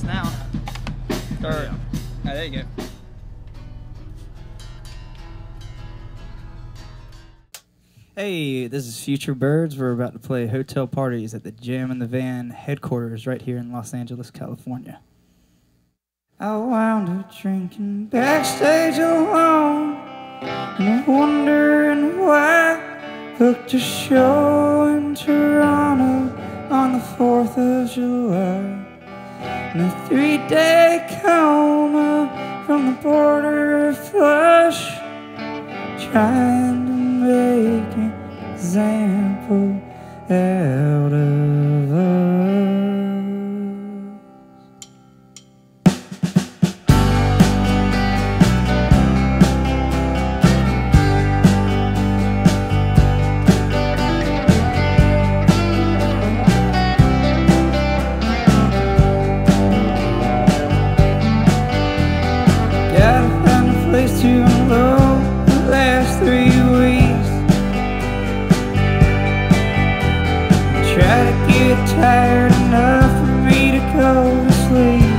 us now. Or, there you go. Hey, this is Future Birds. We're about to play Hotel Parties at the Jam in the Van headquarters right here in Los Angeles, California. I wound up drinking backstage alone and wondering why. Booked a show in Toronto on the 4th of July. And a 3-day coma from the border of flush, trying to make an example out of us. Gotta find a place to unload the last 3 weeks. Try to get tired enough for me to go to sleep.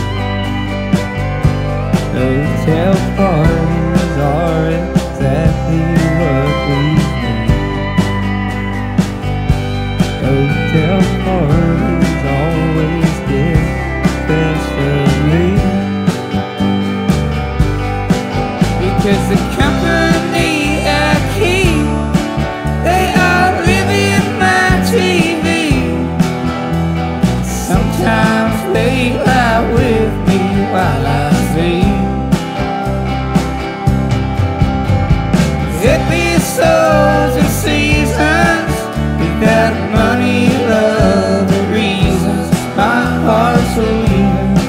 Hotel parties are exactly what we need. Hotel parties always get the best of me. Because the company I keep, they are living my TV. Sometimes they lie with me while I sleep. Episodes and seasons, without money, love, or reasons, my heart's leaving.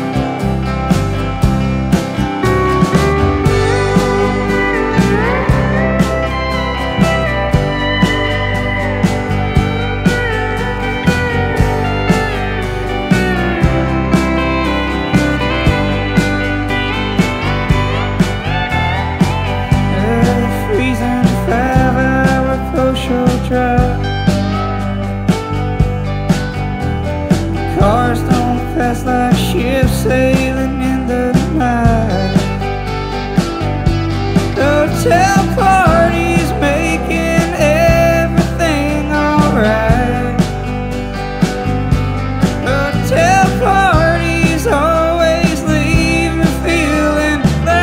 Freezing 5-hour post-show drive. Cars don't pass like ships sailing in the night. Hotel parties making everything alright. Hotel parties always leave me feeling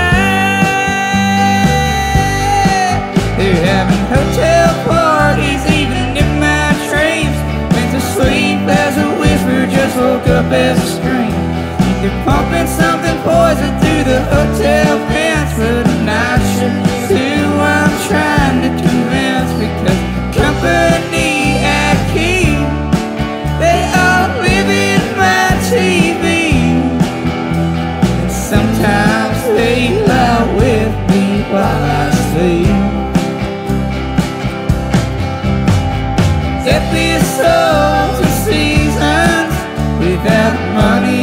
light. They're having hotel parties even in my dreams. Went to sleep as a whisper, just woke up as a scream. They're pumping something poison through the hotel vents, but I'm not sure who I'm trying to convince. Because the company I keep, they all live in my TV. And sometimes they lie with me while I sleep. Episodes and seasons, without money,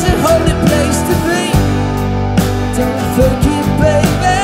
a holy place to be. Don't forget, baby.